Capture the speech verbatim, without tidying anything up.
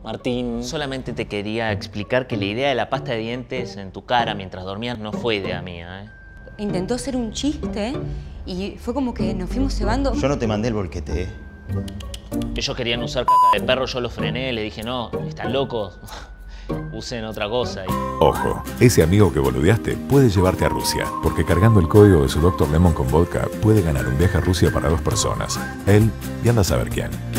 Martín. Solamente te quería explicar que la idea de la pasta de dientes en tu cara mientras dormías no fue idea mía, ¿eh? Intentó hacer un chiste y fue como que nos fuimos cebando. Yo no te mandé el bolquete, ¿eh? Ellos querían usar caca de perro, yo los frené, le dije, no, están locos, usen otra cosa. Ojo, ese amigo que boludeaste puede llevarte a Rusia, porque cargando el código de su doctor Lemon con vodka puede ganar un viaje a Rusia para dos personas, él y anda a saber quién.